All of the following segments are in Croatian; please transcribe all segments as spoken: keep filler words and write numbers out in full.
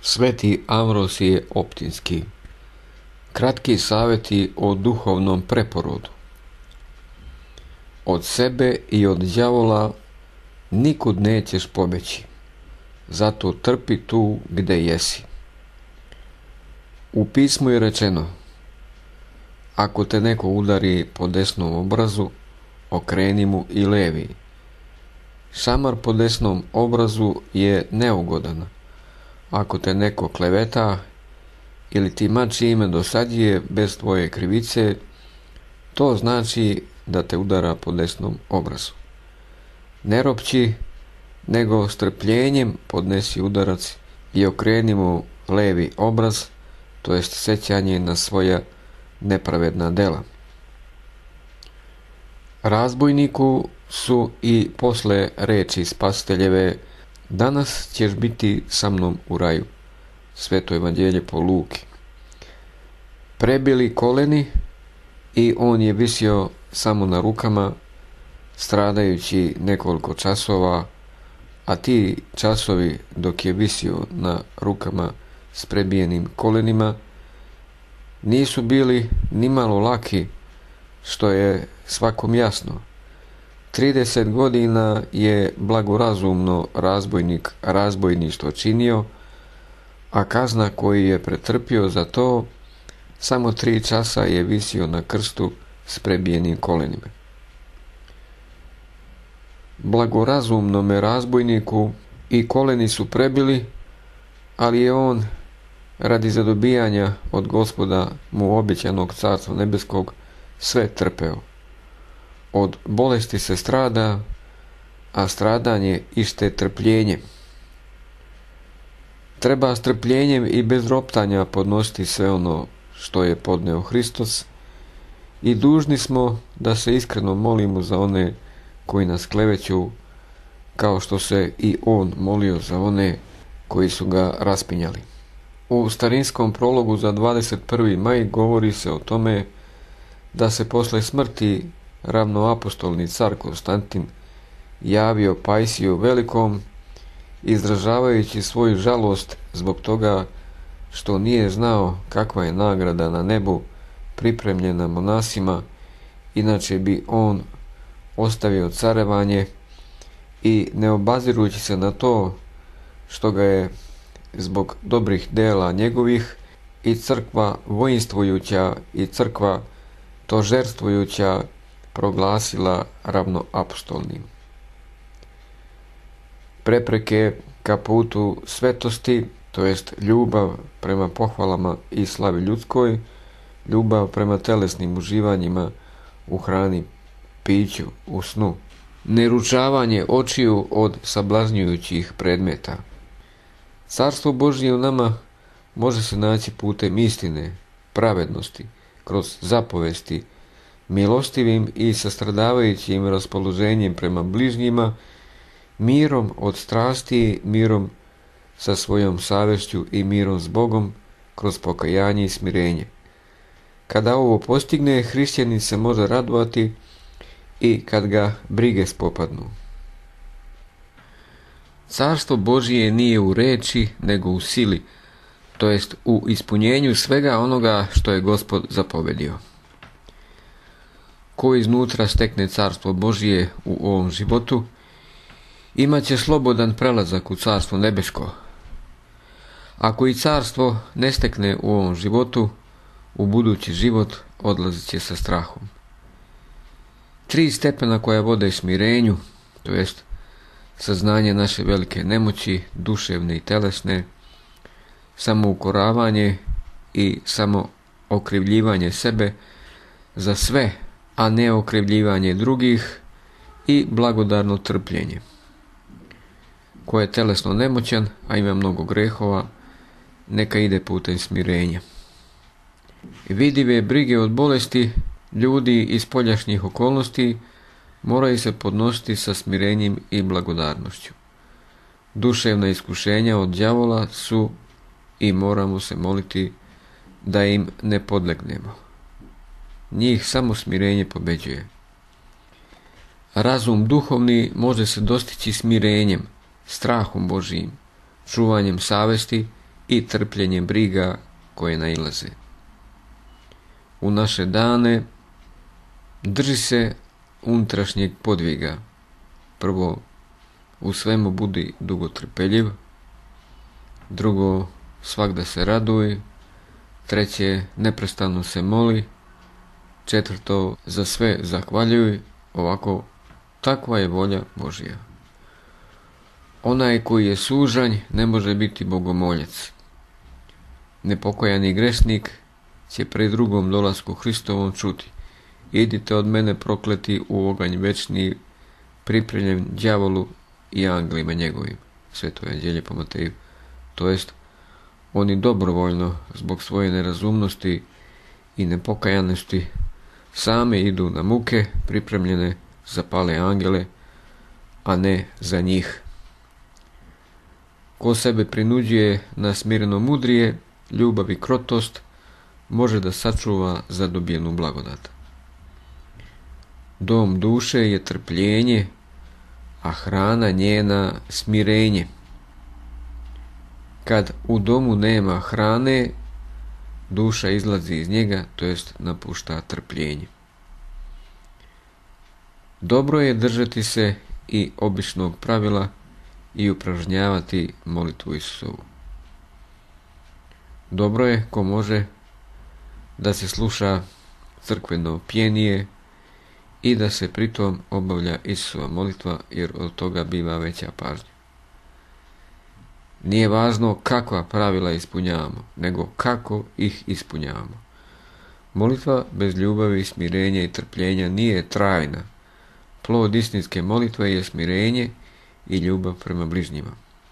Sveti Ambrosije Optinski. Kratki savjeti o duhovnom preporodu. Od sebe i od đavola nikud nećeš pobeći, zato trpi tu gde jesi. U pismu je rečeno: ako te neko udari po desnom obrazu, okreni mu i levi. Šamar po desnom obrazu je neugodan. Ako te neko kleveta ili ti mači ime dosađuje bez tvoje krivice, to znači da te udara po desnom obrazu. Ne ropći, nego strpljenjem podnesi udarac i okreni mu levi obraz, to jest sećanje na svoja nepravedna dela. Razbojniku su i posle reči Spasiteljeve: danas ćeš biti sa mnom u raju. Sveto evanđelje po Luki. Prebili koleni i on je visio samo na rukama, stradajući nekoliko časova, a ti časovi dok je visio na rukama s prebijenim kolenima nisu bili nimalo laki, što je svakom jasno. trideset godina je blagorazumno razbojnik razbojništvo činio, a kazna koju je pretrpio za to, samo tri časa je visio na krstu s prebijenim kolenima. Blagorazumnome razbojniku i koleni su prebili, ali je on radi zadobijanja od Gospoda mu obećanog Carstva nebeskog sve trpeo. Od bolesti se strada, a stradanje ište trpljenje. Treba s trpljenjem i bez roptanja podnositi sve ono što je podneo Hristos i dužni smo da se iskreno molimo za one koji nas kleveću, kao što se i on molio za one koji su ga raspinjali. U starinskom prologu za dvadeset prvi maj govori se o tome da se posle smrti ravnoapostolni car Konstantin javio Pajsiju Velikom, izražavajući svoju žalost zbog toga što nije znao kakva je nagrada na nebu pripremljena monasima, inače bi on ostavio carevanje, i ne obazirujući se na to što ga je zbog dobrih dela njegovih i crkva voinstvujuća i crkva tožerstvujuća proglasila ravnoapostolnim. Prepreke ka putu svetosti, to jest ljubav prema pohvalama i slavi ljudskoj, ljubav prema telesnim uživanjima u hrani, piću, u snu, neručavanje očiju od sablažnjujućih predmeta. Carstvo Božje u nama može se naći putem istine, pravednosti, kroz zapovesti, milostivim i sastradavajućim raspoloženjem prema bližnjima, mirom od strasti, mirom sa svojom savješću i mirom s Bogom kroz pokajanje i smirenje. Kada ovo postigne, hrišćanin se može radovati i kad ga brige spopadnu. Carstvo Božije nije u reči, nego u sili, to jest u ispunjenju svega onoga što je Gospod zapovedio. Ko iznutra stekne Carstvo Božije u ovom životu, imat će slobodan prelazak u Carstvo nebesko. Ako i carstvo ne stekne u ovom životu, u budući život odlazit će sa strahom. Tri stepena koja vode smirenju, to jest saznanje naše velike nemoći, duševne i telesne, samoukoravanje i samo okrivljivanje sebe za sve, a ne okrivljivanje drugih, i blagodarno trpljenje. Ko je telesno nemoćan, a ima mnogo grehova, neka ide putem smirenja. Vidive brige od bolesti ljudi iz spoljašnjih okolnosti moraju se podnositi sa smirenjem i blagodarnošću. Duševna iskušenja od đavola su i moramo se moliti da im ne podlegnemo. Njih samo smirenje pobeđuje. Razum duhovni može se dostići smirenjem, strahom Božijim, čuvanjem savesti i trpljenjem briga koje nailaze. U naše dane drži se unutrašnjeg podviga. Prvo, u svemu budi dugotrpeljiv. Drugo, svagda se raduj. Treće, neprestano se moli. Četvrto, za sve zahvaljuj. Ovako, takva je volja Božja. Onaj koji je sužanj ne može biti bogomoljac. Nepokojani grešnik će pri drugom dolasku Hristovom čuti: idite od mene prokleti u oganj večni, pripremljen đavolu i angelima njegovim. Sveto evanđelje po Mateju. To jest, oni dobrovoljno, zbog svoje nerazumnosti i nepokajanosti, same idu na muke pripremljene za pale angele, a ne za njih. Ko sebe prinuđuje na smireno mudrije, ljubav i krotost, može da sačuva zadobijenu blagodat. Dom duše je trpljenje, a hrana njena smirenje. Kad u domu nema hrane, duša izlazi iz njega, to jest napušta trpljenje. Dobro je držati se i običnog pravila i upražnjavati molitvu Isusovu. Dobro je ko može da se sluša crkveno pjenije i da se pritom obavlja Isusova molitva, jer od toga biva veća pažnja. Nije važno kakva pravila ispunjavamo, nego kako ih ispunjavamo. Molitva bez ljubavi, smirenja i trpljenja nije trajna. Plod istinske molitve je smirenje i ljubav prema bližnjima.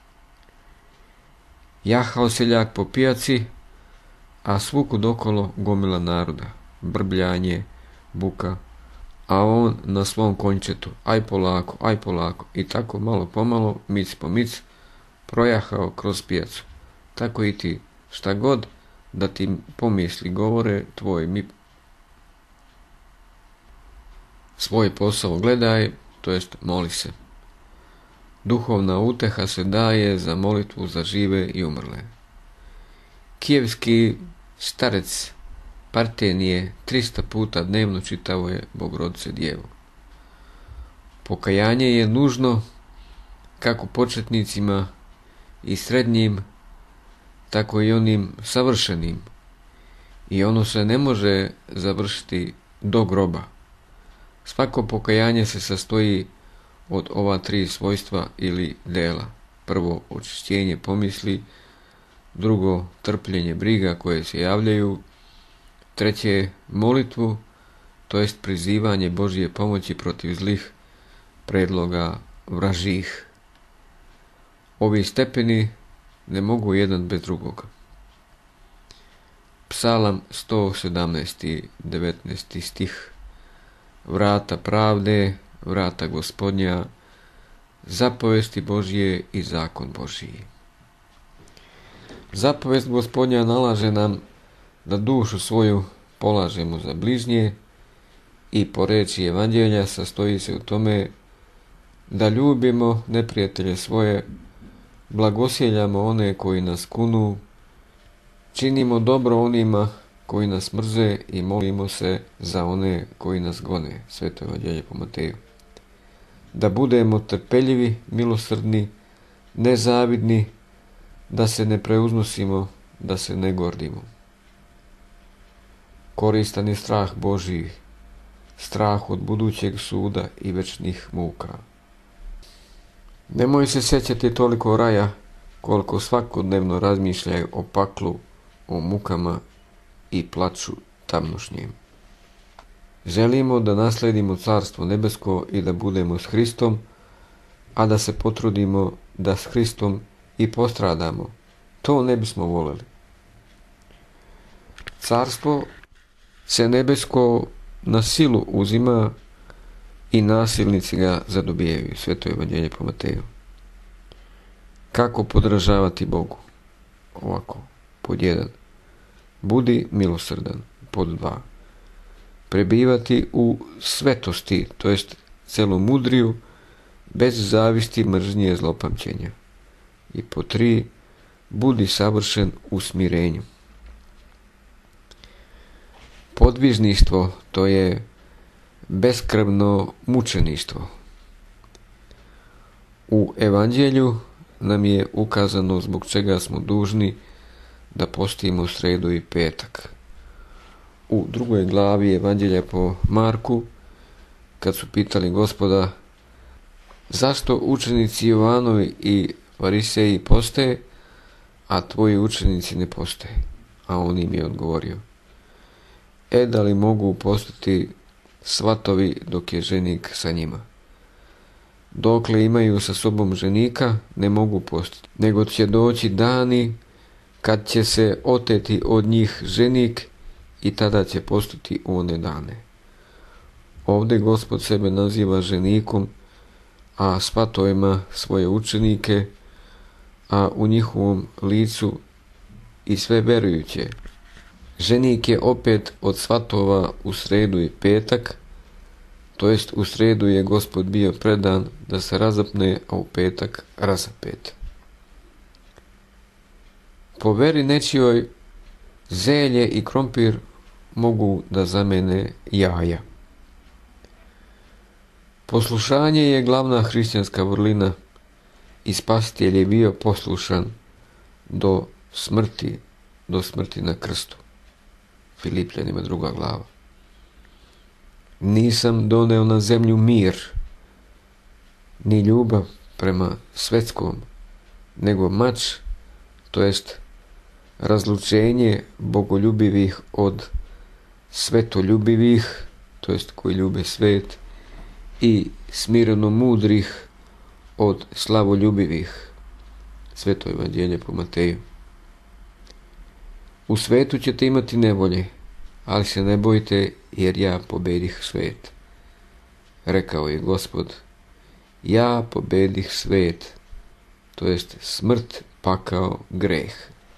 Jahao seljak po pijaci, a svukud okolo gomila naroda, brbljanje, buka, a on na svom konjčetu, aj polako, aj polako, i tako malo pomalo, mic po mic, projahao kroz pijacu. Tako i ti, šta god da ti pomisli govore, tvoj mi svoj posao gledaj, to jest moli se. Duhovna uteha se daje za molitvu za žive i umrle. Kijevski starec Partenije trista puta dnevno čitao je Bogorodice Djevu. Pokajanje je nužno kako početnicima i srednjim, tako i onim savršenim, i ono se ne može završiti do groba. Svako pokajanje se sastoji od ova tri svojstva ili dela. Prvo, očišćenje pomisli. Drugo, trpljenje briga koje se javljaju. Treće, molitvu, to jest prizivanje Božje pomoći protiv zlih predloga vražih. Ovi stepeni ne mogu jedan bez drugog. Psalam sto sedamnaest, devetnaesti stih. Vrata pravde, vrata Gospodnja, zapovesti Božje i zakon Božji. Zapovest Gospodnja nalaže nam da dušu svoju polažemo za bližnje i po reči Evanđelja sastoji se u tome da ljubimo neprijatelje svoje, blagosjeljamo one koji nas kunu, činimo dobro onima koji nas mrze i molimo se za one koji nas gone. Sveto Evanđelje po Mateju. Da budemo trpeljivi, milosrdni, nezavidni, da se ne preuznosimo, da se ne gordimo. Koristan je strah Božji, strah od budućeg suda i večnih muka. Nemoj se sjećati toliko raja koliko svakodnevno razmišljaju o paklu, o mukama i plaču tamnošnjem. Želimo da nasledimo Carstvo nebesko i da budemo s Hristom, a da se potrudimo da s Hristom i postradamo. To ne bismo voleli. Carstvo se nebesko na silu uzima i nasilnici ga zadobijaju. Sveto Evanđelje po Mateju. Kako podržavati Bogu? Ovako, pod jedan. Budi milosrdan. Pod dva. Prebivati u svetosti, to jest celomudriju, bez zavisti, mržnje, zlopamćenja. I pod tri. budi savršen u smirenju. Podvižništvo, to je beskrvno mučeništvo. U evanđelju nam je ukazano zbog čega smo dužni da postimo sredu i petak. U drugoj glavi evanđelja po Marku, kad su pitali Gospoda zašto učenici Jovanovi i Fariseji poste, a tvoji učenici ne poste, a on im je odgovorio: E, da li mogu postati svatovi dok je ženik sa njima? Dokle imaju sa sobom ženika, ne mogu postati, nego će doći dani kad će se oteti od njih ženik i tada će postati u one dane. Ovdje Gospod sebe naziva ženikom, a svatovima svoje učenike, a u njihovom licu i sve verujuće. Ženik je opet od svatova u sredu i petak, to jest u sredu je Gospod bio predan da se razapne, a u petak razapet. Po veri nečijoj zelje i krompir mogu da zamene jaja. Poslušanje je glavna hrišćanska vrlina i Spasitelj je bio poslušan do smrti, do smrti na krstu. Filipljanima druga glava. Nisam doneo na zemlju mir, ni ljubav prema svetskom, nego mač, to jest razlučenje bogoljubivih od svetoljubivih, to jest koji ljube svet, i smireno mudrih od slavoljubivih. Sveto evanđelje po Mateju. U svetu ćete imati nevolje, ali se ne bojte, jer ja pobedih svet. Rekao je Gospod: ja pobedih svet, to jest smrt, pakao, greh.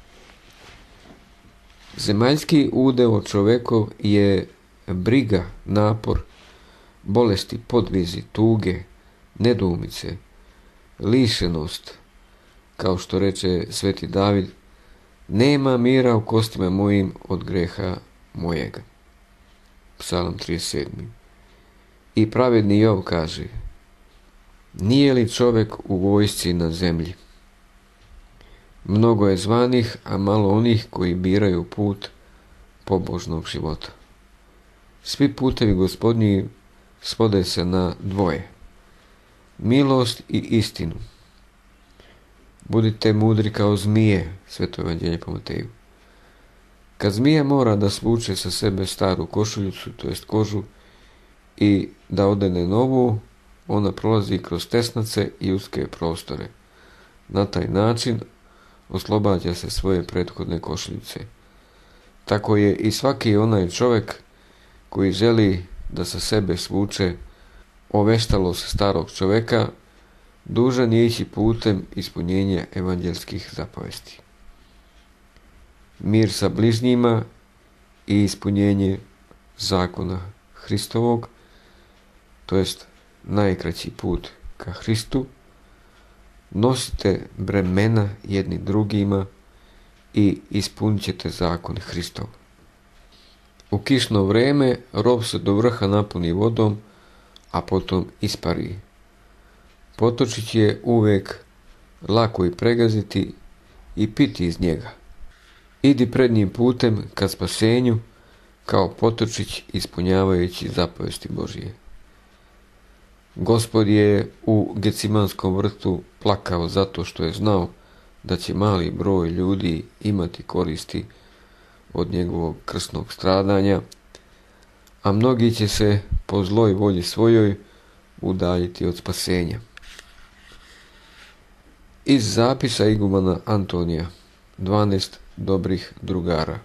Zemaljski udeo čovekov je briga, napor, bolesti, podvizi, tuge, nedoumice, lišenost, kao što reče sveti David: nema mira u kostima mojim od greha mojega. Psalam trideset sedmi. I pravedni Jov kaže: nije li čovjek u vojsci na zemlji? Mnogo je zvanih, a malo onih koji biraju put pobožnog života. Svi putevi Gospodnji svode se na dvoje: milost i istinu. Budite mudri kao zmije, Sveto evanđelje po Mateju. Kad zmija mora da svuče sa sebe staru košuljicu, to jest kožu, i da odene novu, ona prolazi kroz tesnace i uske prostore. Na taj način oslobađa se svoje prethodne košuljice. Tako je i svaki onaj čovjek koji želi da sa sebe svuče oveštalost starog čovjeka, dužan je ići putem ispunjenja evanđelskih zapovesti. Mir sa bližnjima i ispunjenje zakona Hristovog, to jest najkraći put ka Hristu, nosite bremena jedni drugima i ispunit ćete zakon Hristov. U kišno vreme rov se do vrha napuni vodom, a potom ispari. Potočić je uvijek lako i pregaziti i piti iz njega. Idi prednjim putem ka spasenju, kao potočić ispunjavajući zapovesti Božije. Gospod je u Gecimanskom vrtu plakao zato što je znao da će mali broj ljudi imati koristi od njegovog krsnog stradanja, a mnogi će se po zloj volji svojoj udaljiti od spasenja. Iz zapisa igumana Antonija, dvanaest dobrih drugara.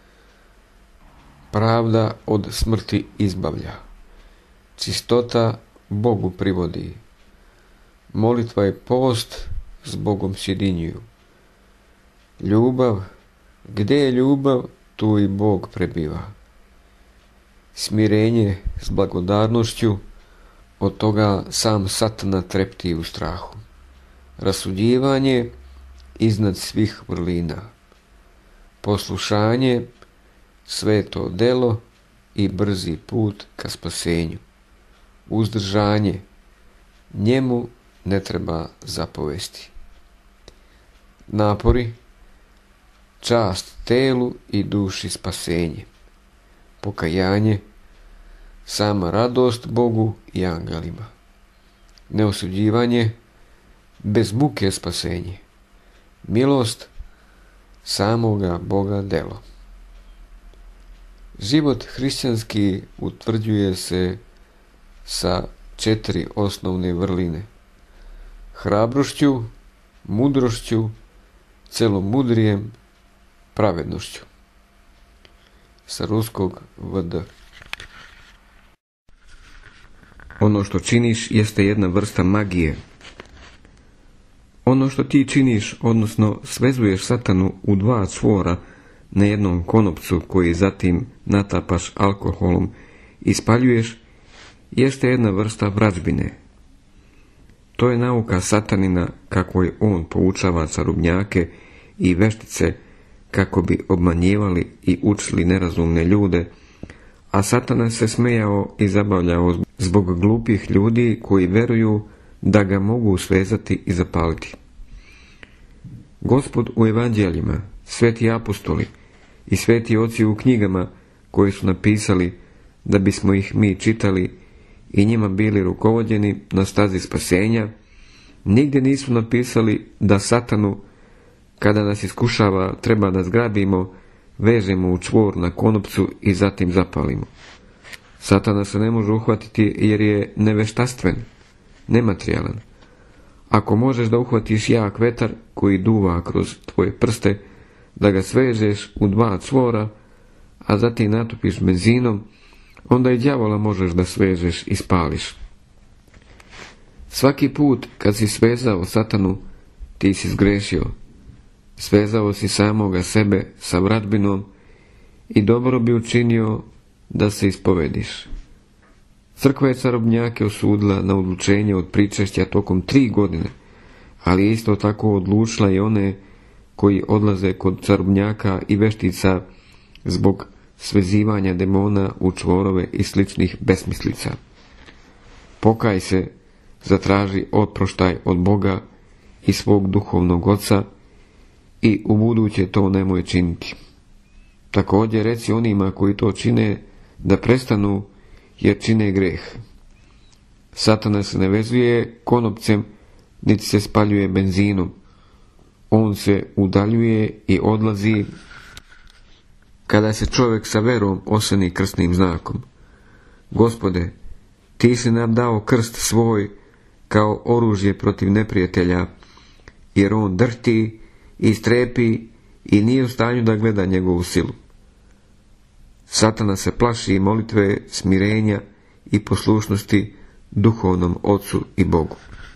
Pravda od smrti izbavlja, čistota Bogu privodi, molitva i post s Bogom sjedinjuju. Ljubav, gdje je ljubav, tu i Bog prebiva. Smirenje s blagodarnošću, od toga sam Satana trepti u strahu. Rasuđivanje iznad svih vrlina. Poslušanje, sveto delo i brzi put ka spasenju. Uzdržanje, njemu ne treba zapovesti. Napori, čast telu i duši spasenje. Pokajanje, sama radost Bogu i angelima. Neosuđivanje, bez muke spasenje. Milost, samoga Boga delo. Život hrišćanski utvrđuje se sa četiri osnovne vrline. Hrabrošću, mudrošću, celomudrijem, pravednošću. Sa ruskog V D. Ono što činiš jeste jedna vrsta magije. Ono što ti činiš, odnosno svezuješ satanu u dva čvora na jednom konopcu koji zatim natapaš alkoholom i spaljuješ, jeste jedna vrsta vražbine. To je nauka satanina kako je on poučava čarobnjake i veštice kako bi obmanjivali i učili nerazumne ljude, a Satana se smejao i zabavljao zbog glupih ljudi koji veruju da ga mogu svezati i zapaliti. Gospod u evanđeljima, sveti apostoli i sveti oci u knjigama koje su napisali da bismo ih mi čitali i njima bili rukovođeni na stazi spasenja, nigdje nisu napisali da Satanu, kada nas iskušava, treba da zgrabimo, vežemo u čvor na konopcu i zatim zapalimo. Satana se ne može uhvatiti jer je neveštastven, nematerijalan. Ako možeš da uhvatiš jak vetar koji duva kroz tvoje prste, da ga svežeš u dva čvora, a zatim natopiš benzinom, onda i đavola možeš da svežeš i spališ. Svaki put kad si svezao Satanu, ti si zgrešio. Svezao si samoga sebe sa vražbinom i dobro bi učinio da se ispovediš. Crkva je čarobnjake osudila na odlučenje od pričešća tokom tri godine, ali isto tako odlučila i one koji odlaze kod čarobnjaka i veštica zbog svezivanja demona u čvorove i sličnih besmislica. Pokaj se, zatraži oproštaj od Boga i svog duhovnog oca i ubuduće to nemoj činiti. Također reci onima koji to čine da prestanu jer čine greh. Satana se ne vezuje konopcem niti se spaljuje benzinom. On se udaljuje i odlazi kada se čovjek sa verom oseni krstnim znakom. Gospode, ti si nam dao krst svoj kao oružje protiv neprijatelja, jer on drhti i strepi i nije u stanju da gleda njegovu silu. Satana se plaši molitve, smirenja i poslušnosti duhovnom Ocu i Bogu.